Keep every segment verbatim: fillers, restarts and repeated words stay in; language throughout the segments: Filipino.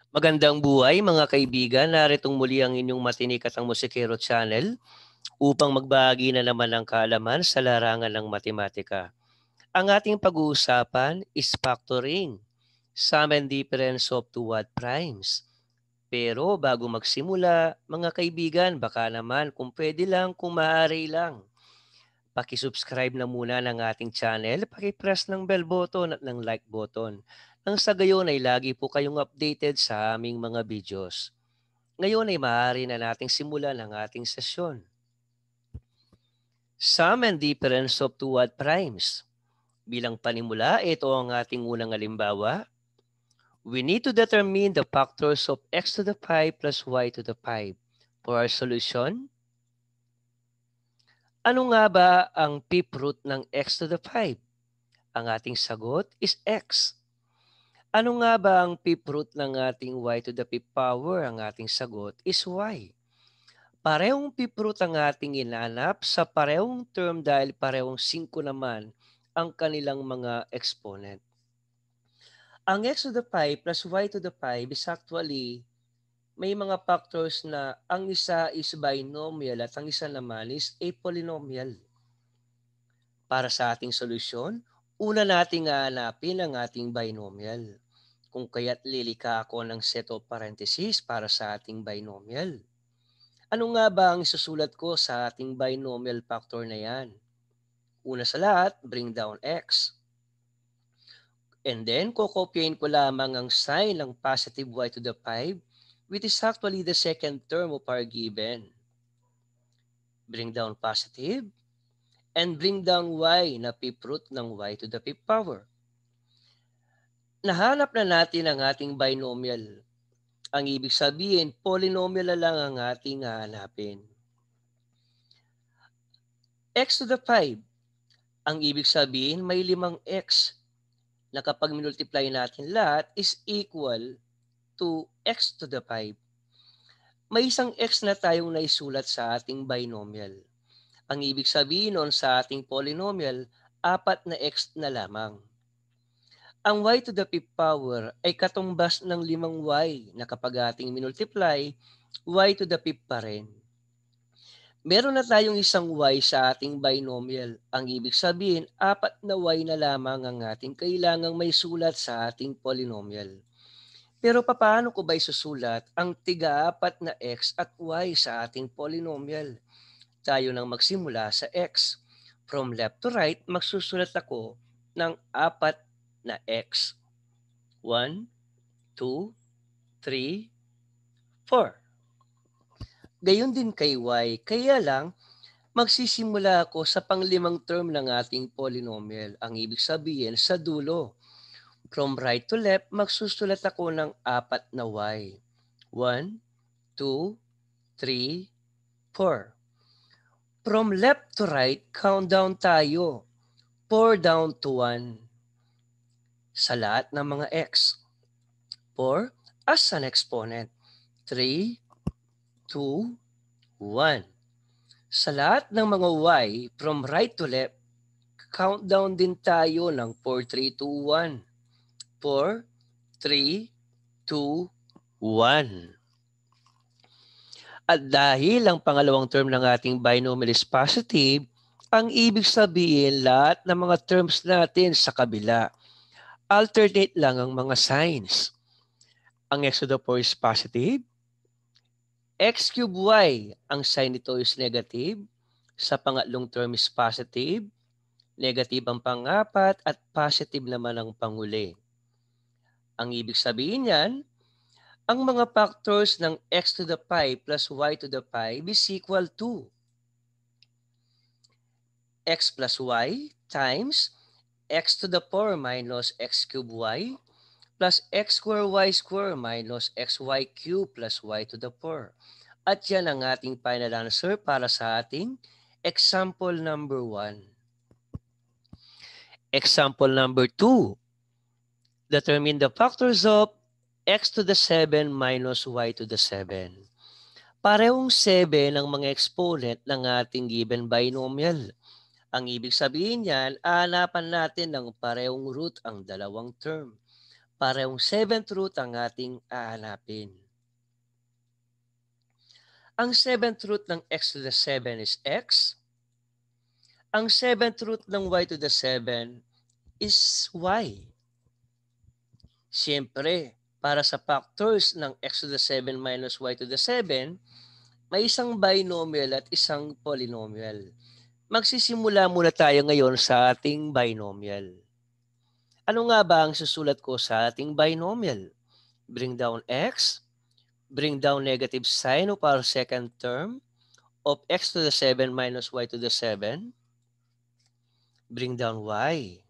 Magandang buhay mga kaibigan, naritong muli ang inyong matinik at ang Musikero Channel upang magbahagi na naman ng kaalaman sa larangan ng matematika. Ang ating pag-uusapan is factoring, sum and difference of two odd primes. Pero bago magsimula, mga kaibigan, baka naman kung pwede lang, kung maaari lang, paki-subscribe na muna ng ating channel, paki-press ng bell button at ng like button. Nang sa gayon ay lagi po kayong updated sa aming mga videos. Ngayon ay maaari na nating simulan ang ating sesyon. Sum and difference of two odd primes. Bilang panimula, ito ang ating unang halimbawa. We need to determine the factors of x to the five plus y to the five. For our solution, ano nga ba ang fifth root ng x to the five? Ang ating sagot is x. Ano nga ba ang fifth root ng ating y to the fifth power? Ang ating sagot is y. Parehong fifth root ang ating inanap sa parehong term dahil parehong cinco naman ang kanilang mga exponent. Ang x to the five plus y to the five is actually may mga factors na ang isa is binomial at ang isa naman is a polynomial. Para sa ating solusyon, una nating hahanapin ang ating binomial. Kung kaya't lilika ako ng set of parentheses para sa ating binomial. Ano nga ba ang isusulat ko sa ating binomial factor na yan? Una sa lahat, bring down x. And then, kokopyahin ko lamang ang sign ng positive y to the five, which is actually the second term of our given. Bring down positive, and bring down y na fifth root ng y to the fifth power. Nahanap na natin ang ating binomial. Ang ibig sabihin, polynomial na lang ang ating hahanapin. X to the five. Ang ibig sabihin, may limang x na kapag minultiply natin lahat is equal to x to the five. May isang x na tayong naisulat sa ating binomial. Ang ibig sabihin nun sa ating polynomial, apat na x na lamang. Ang y to the fifth power ay katumbas ng limang y na kapag ating minultiply, y to the fifth pa rin. Meron na tayong isang y sa ating binomial. Ang ibig sabihin, apat na y na lamang ang ating kailangang may sulat sa ating polynomial. Pero paano ko ba isusulat ang tiga-apat na x at y sa ating polynomial? Tayo nang magsimula sa x. From left to right, magsusulat ako ng apat na x. one, two, three, four. Gayon din kay y, kaya lang magsisimula ako sa panglimang term ng ating polynomial. Ang ibig sabihin sa dulo. From right to left, magsusulat ako ng apat na y. one, two, three, four. From left to right, count down tayo. four down to one. Sa lahat ng mga x. four as an exponent. three, two, one. Sa lahat ng mga y, from right to left, count down din tayo ng four, three, two, one. four, three, two, one. At dahil ang pangalawang term ng ating binomial is positive, ang ibig sabihin lahat ng mga terms natin sa kabila, alternate lang ang mga signs. Ang x to the four is positive. X cube y, ang sign nito is negative. Sa pangatlong term is positive. Negative ang pangapat at positive naman ang panghuli. Ang ibig sabihin yan, ang mga factors ng x to the five plus y to the five is equal to x plus y times x to the four minus x cube y plus x square y square minus xy cube plus y to the four. At yan ang ating final answer para sa ating example number one. Example number two. Determine the factors of x to the seven minus y to the seven. Parehong seven ang mga exponent ng ating given binomial. Ang ibig sabihin niyan, hanapan natin ng parehong root ang dalawang term. Parehong seventh root ang ating hahanapin. Ang seventh root ng x to the seven is x. Ang seventh root ng y to the seven is y. Siyempre, para sa factors ng x to the seven minus y to the seven, may isang binomial at isang polynomial. Magsisimula muna tayo ngayon sa ating binomial. Ano nga ba ang susulat ko sa ating binomial? Bring down x, bring down negative sign of our second term of x to the seven minus y to the seven. Bring down y.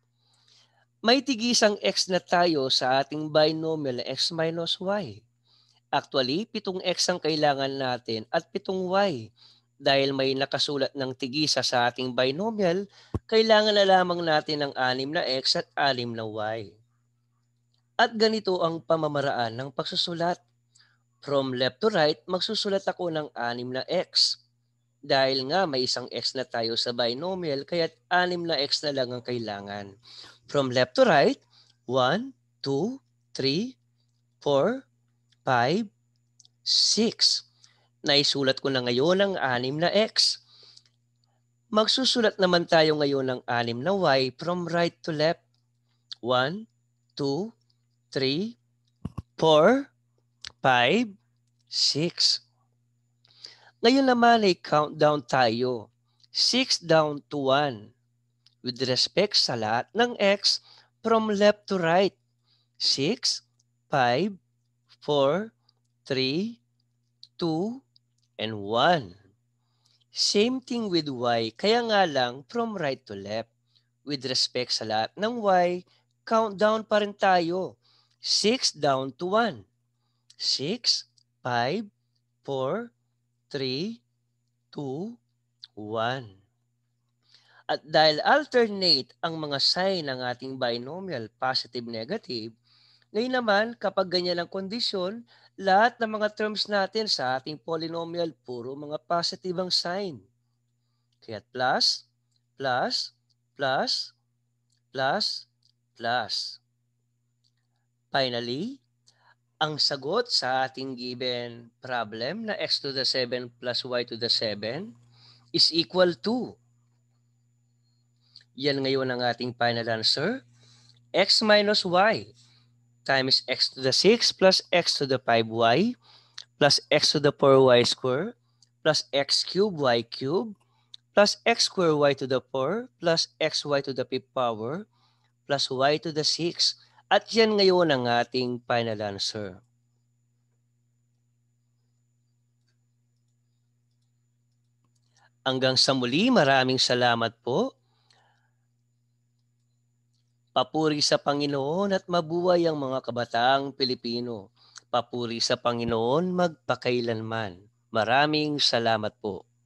May tigisang x na tayo sa ating binomial x minus y. Actually, pitong x ang kailangan natin at pitong y. Dahil may nakasulat ng tigisa sa ating binomial, kailangan na lamang natin ng anim na x at anim na y. At ganito ang pamamaraan ng pagsusulat. From left to right, magsusulat ako ng anim na x. Dahil nga may isang x na tayo sa binomial, kaya anim na x na lang ang kailangan. From left to right, one, two, three, four, five, six. Naisulat ko na ngayon ang anim na x. Magsusulat naman tayo ngayon ng anim na y from right to left. one, two, three, four, five, six. Ngayon naman ay countdown tayo. six down to one. With respect sa lahat ng x from left to right. six, five, four, three, two, and one. Same thing with y, kaya nga lang from right to left. With respect sa lahat ng y, countdown pa rin tayo. six down to one. six, five, four, three, two, one. At dahil alternate ang mga sign ng ating binomial, positive, negative, ngayon naman kapag ganyan ang kondisyon, lahat ng mga terms natin sa ating polynomial, puro mga positive ang sign. Kaya plus, plus, plus, plus, plus. Finally, ang sagot sa ating given problem na x to the seven plus y to the seven is equal to. Yan ngayon ang ating final answer. X minus y times x to the six plus x to the five y plus x to the four y square plus x cube y cube plus x square y to the four plus xy to the fifth power plus y to the six. At yan ngayon ang ating final answer. Hanggang sa muli, maraming salamat po. Papuri sa Panginoon at mabuhay ang mga kabataang Pilipino. Papuri sa Panginoon magpakailanman. Maraming salamat po.